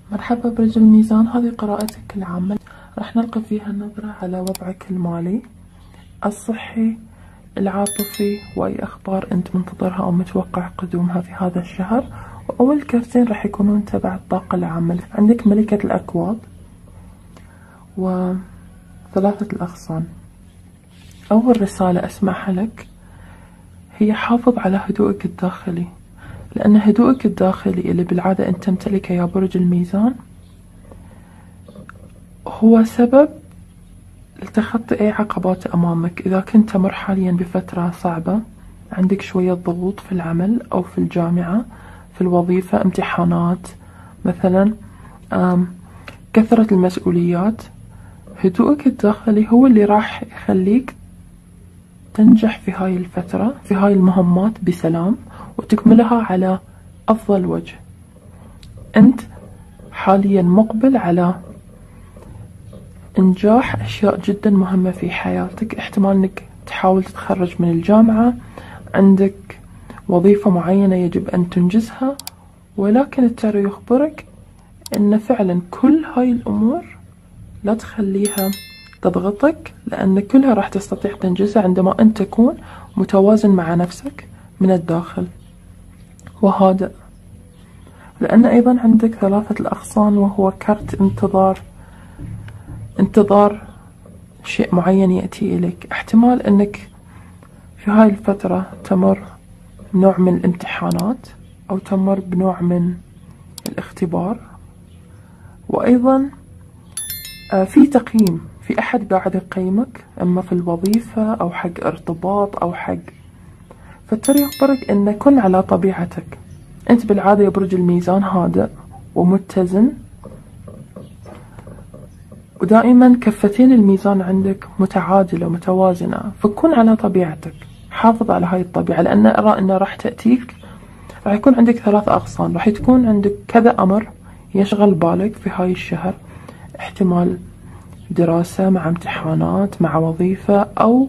مرحبا برج الميزان، هذه قراءتك العامة. راح نلقي فيها نظرة على وضعك المالي، الصحي، العاطفي، وأي أخبار أنت منتظرها أو متوقع قدومها في هذا الشهر. وأول كرتين راح يكونون تبع الطاقة العامة. عندك ملكة الأكواب وثلاثة الأغصان. أول رسالة أسمعها لك هي حافظ على هدوءك الداخلي، لأن هدوءك الداخلي اللي بالعادة أنت تمتلكه يا برج الميزان هو سبب لتخطي أي عقبات أمامك. إذا كنت تمر حاليا بفترة صعبة، عندك شوية ضغوط في العمل أو في الجامعة، في الوظيفة، امتحانات مثلا، كثرة المسؤوليات، هدوءك الداخلي هو اللي راح يخليك تنجح في هاي الفترة، في هاي المهمات بسلام وتكملها على أفضل وجه. أنت حاليا مقبل على إنجاح أشياء جدا مهمة في حياتك. احتمال أنك تحاول تتخرج من الجامعة، عندك وظيفة معينة يجب أن تنجزها، ولكن التارو يخبرك أن فعلا كل هاي الأمور لا تخليها تضغطك، لأن كلها راح تستطيع تنجزها عندما أنت تكون متوازن مع نفسك من الداخل وهادئ. لأن أيضا عندك ثلاثة الأغصان، وهو كرت انتظار شيء معين يأتي إليك. احتمال أنك في هاي الفترة تمر بنوع من الامتحانات أو تمر بنوع من الاختبار، وأيضا في تقييم، في أحد قاعد يقيمك، إما في الوظيفة أو حق ارتباط أو حق. فالترى يخبرك أن كن على طبيعتك. أنت بالعادة يا برج الميزان هادئ ومتزن، ودائما كفتين الميزان عندك متعادلة ومتوازنة، فكن على طبيعتك، حافظ على هاي الطبيعة. لأن أرى أنه راح تأتيك، راح يكون عندك ثلاث أغصان، راح تكون عندك كذا أمر يشغل بالك في هاي الشهر. احتمال دراسة مع امتحانات مع وظيفة، أو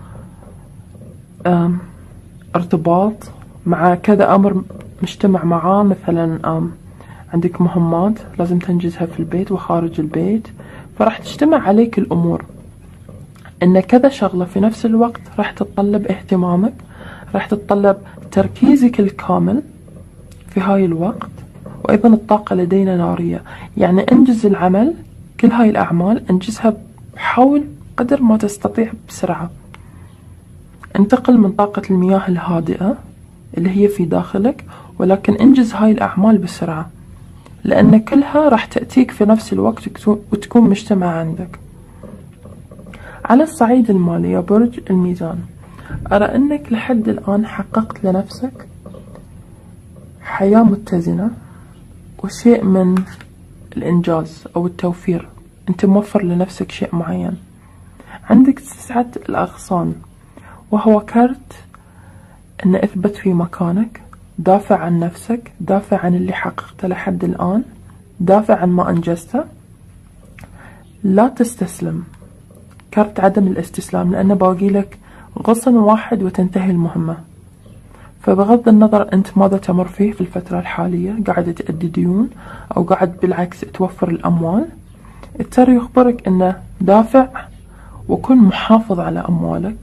ارتباط مع كذا أمر مجتمع معاه. مثلا عندك مهمات لازم تنجزها في البيت وخارج البيت، فراح تجتمع عليك الأمور. إن كذا شغلة في نفس الوقت راح تتطلب اهتمامك، راح تتطلب تركيزك الكامل في هاي الوقت. وأيضا الطاقة لدينا نارية، يعني انجز العمل، كل هاي الأعمال انجزها، حاول قدر ما تستطيع بسرعة. انتقل من طاقة المياه الهادئة اللي هي في داخلك، ولكن انجز هاي الأعمال بسرعة، لأن كلها راح تأتيك في نفس الوقت وتكون مجتمعة عندك. على الصعيد المالي يا برج الميزان، أرى أنك لحد الآن حققت لنفسك حياة متزنة وشيء من الإنجاز أو التوفير. أنت موفر لنفسك شيء معين. عندك 9 الأغصان، وهو كرت أن اثبت في مكانك، دافع عن نفسك، دافع عن اللي حققته لحد الآن، دافع عن ما أنجزته، لا تستسلم. كرت عدم الاستسلام، لأنه باقي لك غصن واحد وتنتهي المهمة. فبغض النظر أنت ماذا تمر فيه في الفترة الحالية، قاعد تأدي ديون أو قاعد بالعكس توفر الأموال، التارو يخبرك أنه دافع وكن محافظ على أموالك.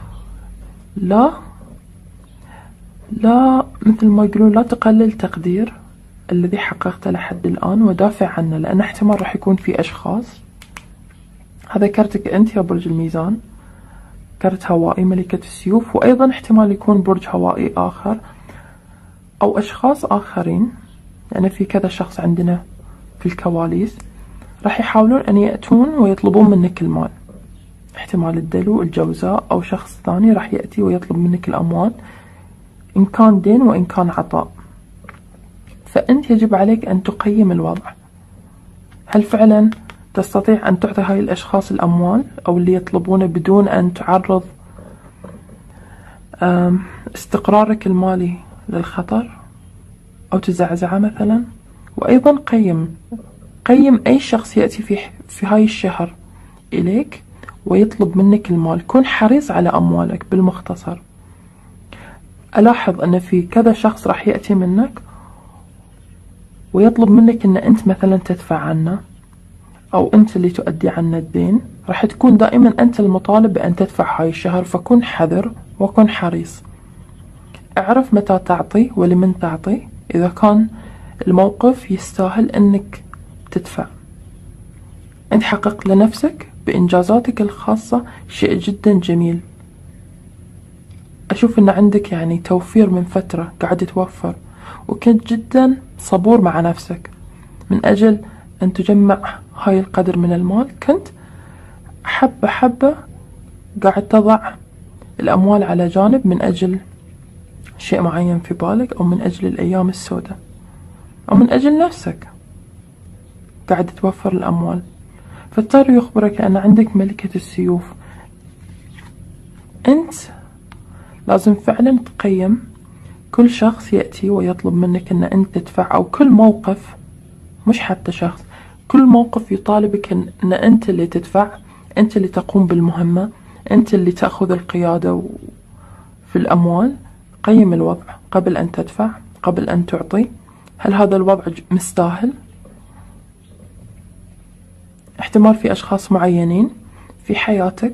لا مثل ما يقولون، لا تقلل تقدير الذي حققته لحد الآن، ودافع عنه، لأن احتمال راح يكون في أشخاص. هذا كرتك أنت يا برج الميزان، كرت هوائي ملكة السيوف، وأيضا احتمال يكون برج هوائي آخر أو أشخاص آخرين، يعني في كذا شخص عندنا في الكواليس راح يحاولون أن يأتون ويطلبون منك المال. احتمال الدلو، الجوزاء، أو شخص ثاني راح يأتي ويطلب منك الأموال، إن كان دين وإن كان عطاء. فأنت يجب عليك أن تقيم الوضع. هل فعلا تستطيع أن تعطي هاي الأشخاص الأموال أو اللي يطلبونه بدون أن تعرض استقرارك المالي للخطر أو تزعزعه مثلا؟ وأيضا قيم أي شخص يأتي في هاي الشهر إليك ويطلب منك المال. كن حريص على أموالك. بالمختصر، ألاحظ أن في كذا شخص راح يأتي منك ويطلب منك أن أنت مثلا تدفع عنه، أو أنت اللي تؤدي عنه الدين، راح تكون دائما أنت المطالب بأن تدفع هاي الشهر. فكن حذر وكن حريص. اعرف متى تعطي ولمن تعطي. إذا كان الموقف يستاهل أنك تدفع، أنت حقق لنفسك بإنجازاتك الخاصة شيء جدا جميل. أشوف أن عندك يعني توفير من فترة، قاعد توفر، وكنت جدا صبور مع نفسك من أجل أن تجمع هاي القدر من المال. كنت حبة حبة قاعد تضع الأموال على جانب من أجل شيء معين في بالك، أو من أجل الأيام السوداء، أو من أجل نفسك قاعد توفر الأموال. فالتارو يخبرك أن عندك ملكة السيوف. أنت لازم فعلا تقيم كل شخص يأتي ويطلب منك أن أنت تدفع، أو كل موقف، مش حتى شخص، كل موقف يطالبك أن أنت اللي تدفع، أنت اللي تقوم بالمهمة، أنت اللي تأخذ القيادة في الأموال. قيم الوضع قبل أن تدفع، قبل أن تعطي. هل هذا الوضع مستاهل؟ احتمال في أشخاص معينين في حياتك،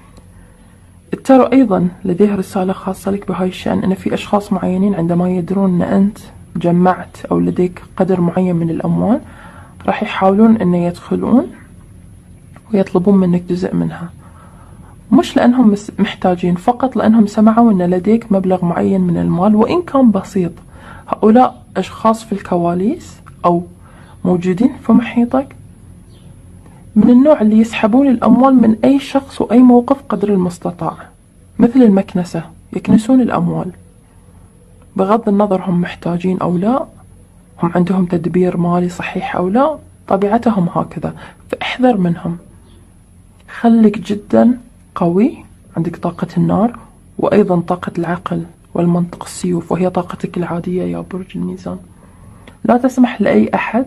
التارو أيضا لديه رسالة خاصة لك بهاي الشأن، أن في أشخاص معينين عندما يدرون أن أنت جمعت أو لديك قدر معين من الأموال، راح يحاولون أن يدخلون ويطلبون منك جزء منها، مش لأنهم محتاجين، فقط لأنهم سمعوا أن لديك مبلغ معين من المال وإن كان بسيط. هؤلاء أشخاص في الكواليس أو موجودين في محيطك من النوع اللي يسحبون الأموال من أي شخص وأي موقف قدر المستطاع، مثل المكنسة، يكنسون الأموال بغض النظر هم محتاجين أو لا، هم عندهم تدبير مالي صحيح أو لا، طبيعتهم هكذا. فاحذر منهم. خليك جدا قوي، عندك طاقة النار وأيضا طاقة العقل والمنطق السيوف، وهي طاقتك العادية يا برج الميزان. لا تسمح لأي أحد،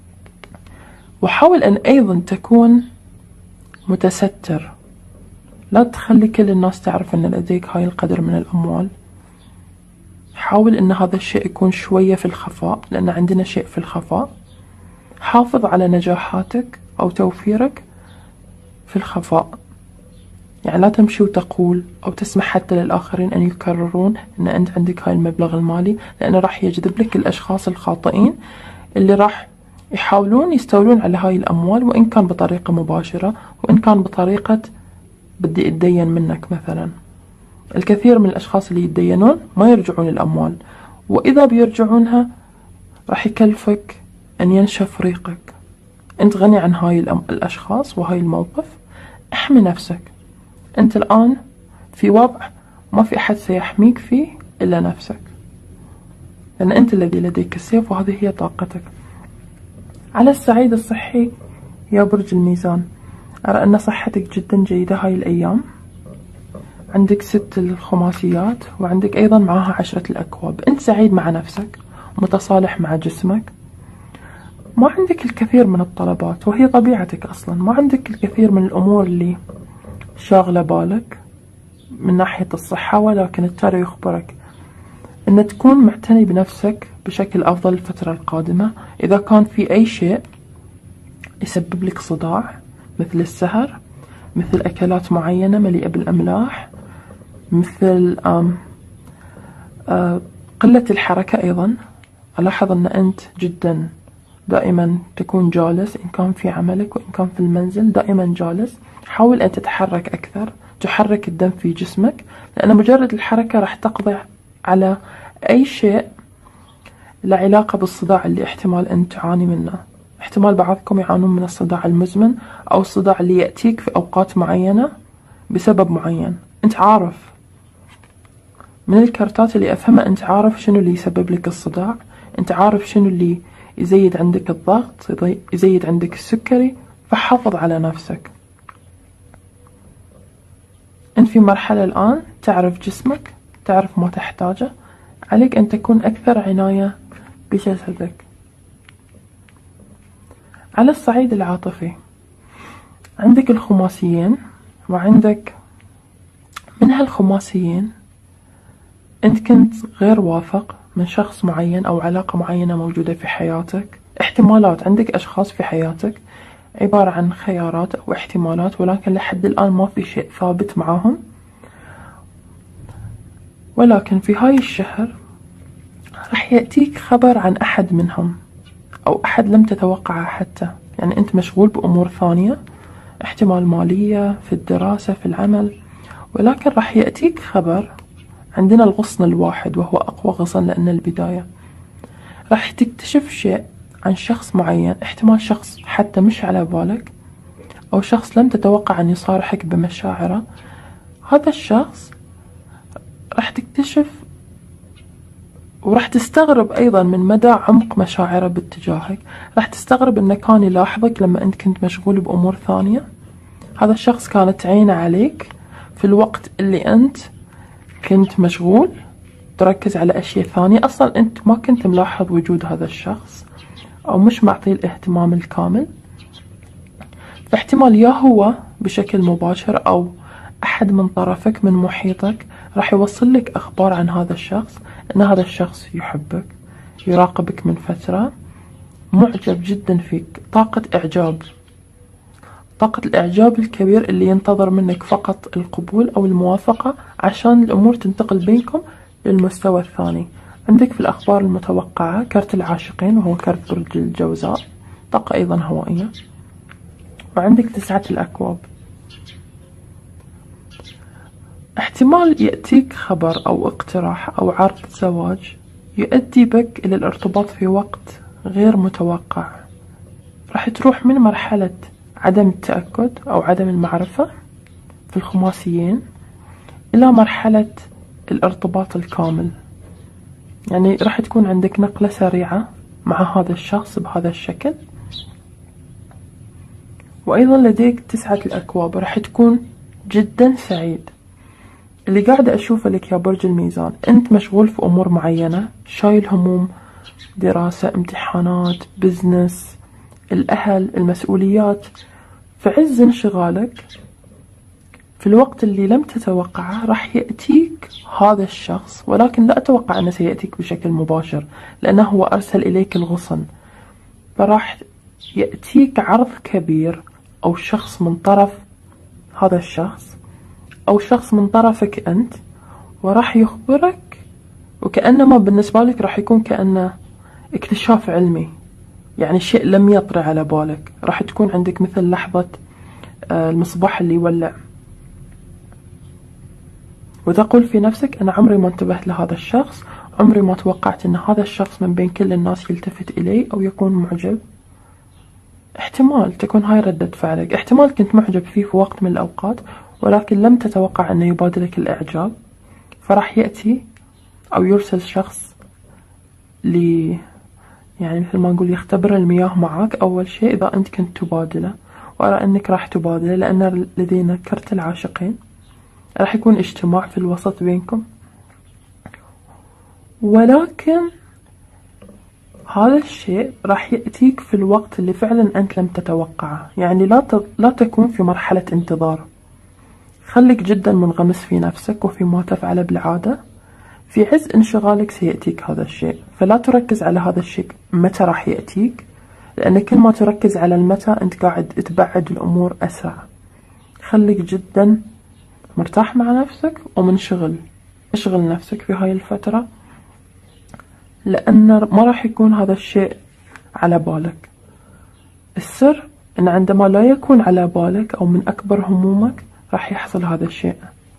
وحاول أن أيضا تكون متستر. لا تخلي كل الناس تعرف أن لديك هاي القدر من الأموال. حاول أن هذا الشيء يكون شوية في الخفاء، لأن عندنا شيء في الخفاء. حافظ على نجاحاتك أو توفيرك في الخفاء، يعني لا تمشي وتقول أو تسمح حتى للآخرين أن يكررون أن أنت عندك هاي المبلغ المالي، لأنه راح يجذب لك الأشخاص الخاطئين اللي راح يحاولون يستولون على هاي الأموال، وإن كان بطريقة مباشرة وإن كان بطريقة بدي أتدين منك مثلا. الكثير من الأشخاص اللي يتدينون ما يرجعون الأموال، وإذا بيرجعونها راح يكلفك أن ينشف ريقك. أنت غني عن هاي الأشخاص وهاي الموقف. احمي نفسك. أنت الآن في وضع ما في أحد سيحميك فيه إلا نفسك، لأن أنت الذي لديك السيف وهذه هي طاقتك. على الصعيد الصحي يا برج الميزان، أرى أن صحتك جدا جيدة هاي الأيام. عندك 6 الخماسيات، وعندك أيضا معها 10 الأكواب. أنت سعيد مع نفسك، متصالح مع جسمك، ما عندك الكثير من الطلبات، وهي طبيعتك أصلا. ما عندك الكثير من الأمور اللي شاغلة بالك من ناحية الصحة، ولكن التارو يخبرك أن تكون معتني بنفسك بشكل أفضل الفترة القادمة. إذا كان في أي شيء يسبب لك صداع، مثل السهر، مثل أكلات معينة مليئة بالأملاح، مثل قلة الحركة. أيضا ألاحظ أن أنت جدا دائما تكون جالس، إن كان في عملك وإن كان في المنزل دائما جالس. حاول أن تتحرك أكثر، تحرك الدم في جسمك، لأن مجرد الحركة راح تقضي على أي شيء له علاقة بالصداع اللي احتمال أن تعاني منه. احتمال بعضكم يعانون من الصداع المزمن، أو الصداع اللي يأتيك في أوقات معينة بسبب معين. أنت عارف من الكارتات اللي أفهمها، أنت عارف شنو اللي يسبب لك الصداع، أنت عارف شنو اللي يزيد عندك الضغط، يزيد عندك السكري. فحافظ على نفسك. أنت في مرحلة الآن تعرف جسمك، تعرف ما تحتاجه. عليك أن تكون أكثر عناية بجسدك. على الصعيد العاطفي، عندك الخماسيين، وعندك من هالخماسيين أنت كنت غير واثق من شخص معين أو علاقة معينة موجودة في حياتك، احتمالات، عندك أشخاص في حياتك عبارة عن خيارات أو احتمالات، ولكن لحد الآن ما في شيء ثابت معاهم. ولكن في هاي الشهر راح يأتيك خبر عن أحد منهم، أو أحد لم تتوقعه حتى. يعني أنت مشغول بأمور ثانية، احتمال مالية، في الدراسة، في العمل، ولكن راح يأتيك خبر. عندنا الغصن الواحد وهو أقوى غصن لأن البداية. راح تكتشف شيء عن شخص معين، احتمال شخص حتى مش على بالك، أو شخص لم تتوقع أن يصارحك بمشاعره. هذا الشخص راح تكتشف وراح تستغرب أيضا من مدى عمق مشاعره باتجاهك. راح تستغرب أنه كان يلاحظك لما أنت كنت مشغول بأمور ثانية. هذا الشخص كانت عينه عليك في الوقت اللي أنت كنت مشغول تركز على أشياء ثانية. أصلا أنت ما كنت ملاحظ وجود هذا الشخص أو مش معطيه الاهتمام الكامل. فاحتمال يا هو بشكل مباشر أو أحد من طرفك من محيطك راح يوصل لك أخبار عن هذا الشخص، أن هذا الشخص يحبك، يراقبك من فترة، معجب جدا فيك، طاقة إعجاب، طاقة الإعجاب الكبير اللي ينتظر منك فقط القبول أو الموافقة عشان الأمور تنتقل بينكم للمستوى الثاني. عندك في الأخبار المتوقعة كرت العاشقين وهو كرت برج الجوزاء، طاقة أيضا هوائية. وعندك 9 الأكواب. احتمال يأتيك خبر أو اقتراح أو عرض زواج يؤدي بك إلى الارتباط في وقت غير متوقع. راح تروح من مرحلة عدم التأكد أو عدم المعرفة في الخماسيين إلى مرحلة الارتباط الكامل. يعني راح تكون عندك نقلة سريعة مع هذا الشخص بهذا الشكل. وأيضا لديك 9 الأكواب، راح تكون جدا سعيد. اللي قاعدة أشوفه لك يا برج الميزان، أنت مشغول في أمور معينة، شايل هموم، دراسة، امتحانات، بزنس، الأهل، المسؤوليات. في عز انشغالك في الوقت اللي لم تتوقعه راح يأتيك هذا الشخص، ولكن لا أتوقع أنه سيأتيك بشكل مباشر لأنه هو أرسل إليك الغصن. فراح يأتيك عرض كبير أو شخص من طرف هذا الشخص أو شخص من طرفك أنت، وراح يخبرك وكأنما بالنسبة لك راح يكون كأنه اكتشاف علمي، يعني شيء لم يطرأ على بالك. راح تكون عندك مثل لحظة المصباح اللي يولع، وتقول في نفسك أنا عمري ما انتبهت لهذا الشخص، عمري ما توقعت أن هذا الشخص من بين كل الناس يلتفت إلي أو يكون معجب. احتمال تكون هاي ردة فعلك، احتمال كنت معجب فيه في وقت من الأوقات ولكن لم تتوقع أنه يبادلك الإعجاب. فراح يأتي أو يرسل شخص يعني مثل ما نقول يختبر المياه معك أول شيء إذا أنت كنت تبادله. وأرى أنك راح تبادله لأن لدينا كرت العاشقين، راح يكون اجتماع في الوسط بينكم. ولكن هذا الشيء راح يأتيك في الوقت اللي فعلا أنت لم تتوقعه. يعني لا تكون في مرحلة انتظار، خليك جدا منغمس في نفسك وفي ما تفعله بالعادة. في عز انشغالك سيأتيك هذا الشيء، فلا تركز على هذا الشيء متى راح يأتيك، لأن كل ما تركز على المتى أنت قاعد تبعد الأمور أسرع. خليك جدا مرتاح مع نفسك ومنشغل، اشغل نفسك في هاي الفترة، لأن ما راح يكون هذا الشيء على بالك. السر أن عندما لا يكون على بالك أو من أكبر همومك راح يحصل هذا الشيء،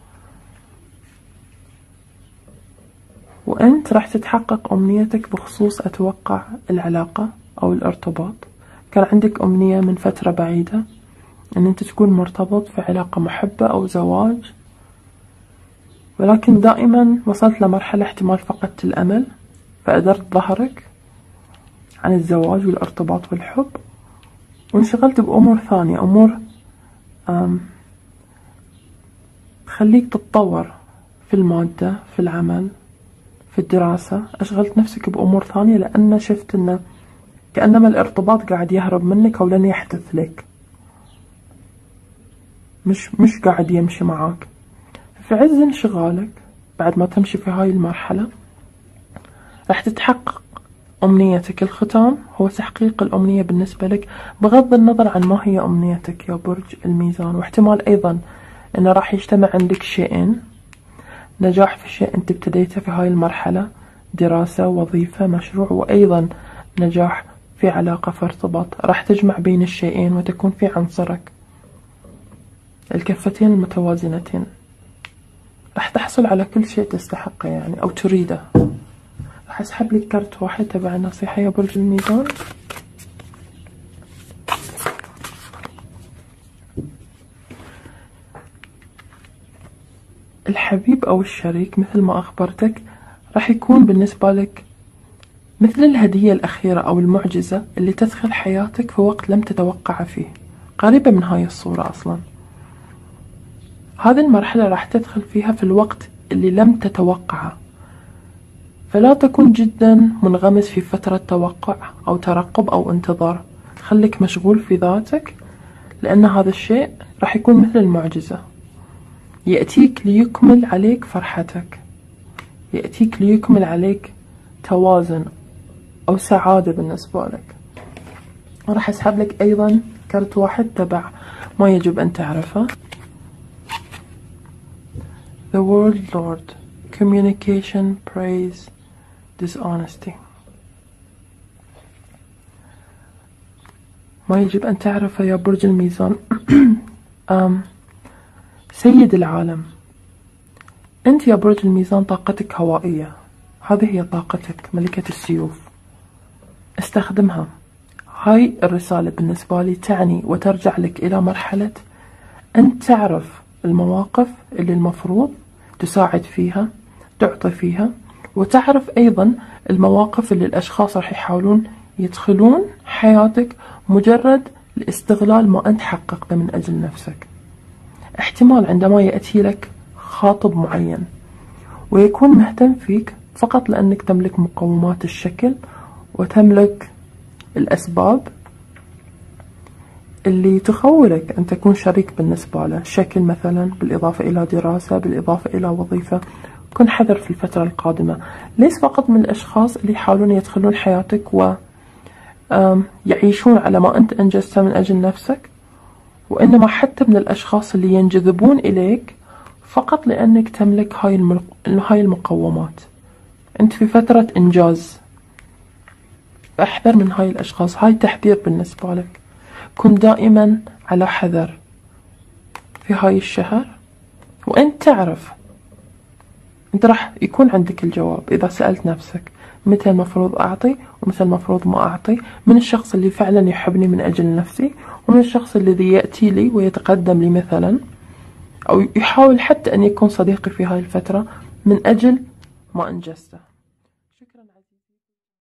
وأنت راح تتحقق أمنيتك بخصوص أتوقع العلاقة أو الارتباط. كان عندك أمنية من فترة بعيدة أن أنت تكون مرتبط في علاقة محبة أو زواج، ولكن دائما وصلت لمرحلة احتمال فقدت الأمل، فأدرت ظهرك عن الزواج والارتباط والحب وانشغلت بأمور ثانية، أمور تخليك تتطور في المادة، في العمل، في الدراسة. أشغلت نفسك بأمور ثانية لأن شفت أنه كأنما الارتباط قاعد يهرب منك أو لن يحدث لك، مش قاعد يمشي معاك. في عز انشغالك بعد ما تمشي في هاي المرحلة راح تتحقق أمنيتك. الختام هو تحقيق الأمنية بالنسبة لك بغض النظر عن ما هي أمنيتك يا برج الميزان. واحتمال أيضا أن راح يجتمع عندك شيئين: نجاح في شيء أنت ابتديته في هاي المرحلة، دراسة، وظيفة، مشروع، وأيضا نجاح في علاقة، في ارتباط. راح تجمع بين الشيئين وتكون في عنصرك الكفتين المتوازنتين. راح تحصل على كل شيء تستحقه يعني أو تريده. راح أسحب لك كرت واحد تبع النصيحة يا برج الميزان. الحبيب أو الشريك مثل ما أخبرتك راح يكون بالنسبة لك مثل الهدية الأخيرة أو المعجزة اللي تدخل حياتك في وقت لم تتوقع فيه. قريبة من هاي الصورة أصلا. هذه المرحلة راح تدخل فيها في الوقت اللي لم تتوقعه، فلا تكن جدا منغمس في فترة توقع أو ترقب أو انتظار. خليك مشغول في ذاتك، لأن هذا الشيء راح يكون مثل المعجزة، يأتيك ليكمل عليك فرحتك، يأتيك ليكمل عليك توازن أو سعادة بالنسبة لك. راح أسحب لك أيضا كرت واحد تبع ما يجب أن تعرفه. The World Lord. Communication, praise, dishonesty. ما يجب أن تعرفه يا برج الميزان. سيد العالم، أنت يا برج الميزان طاقتك هوائية. هذه هي طاقتك، ملكة السيوف. استخدمها. هاي الرسالة بالنسبة لي تعني وترجع لك إلى مرحلة أن تعرف المواقف اللي المفروض تساعد فيها، تعطي فيها، وتعرف أيضا المواقف اللي الأشخاص راح يحاولون يدخلون حياتك مجرد لاستغلال ما أنت حققته من أجل نفسك. احتمال عندما يأتي لك خاطب معين ويكون مهتم فيك فقط لأنك تملك مقومات الشكل وتملك الأسباب اللي تخولك أن تكون شريك بالنسبة له، شكل مثلا بالإضافة إلى دراسة، بالإضافة إلى وظيفة. كن حذر في الفترة القادمة، ليس فقط من الأشخاص اللي يحاولون يدخلون حياتك ويعيشون على ما أنت أنجزته من أجل نفسك، وإنما حتى من الأشخاص اللي ينجذبون إليك فقط لأنك تملك هاي المقومات. أنت في فترة إنجاز، فاحذر من هاي الأشخاص. هاي تحذير بالنسبة لك. كن دائما على حذر في هاي الشهر، وأنت تعرف أنت راح يكون عندك الجواب إذا سألت نفسك متى المفروض أعطي ومتى المفروض ما أعطي، من الشخص اللي فعلا يحبني من أجل نفسي، ومن الشخص الذي يأتي لي ويتقدم لي مثلا أو يحاول حتى أن يكون صديقي في هاي الفترة من أجل ما أنجزته. شكرا.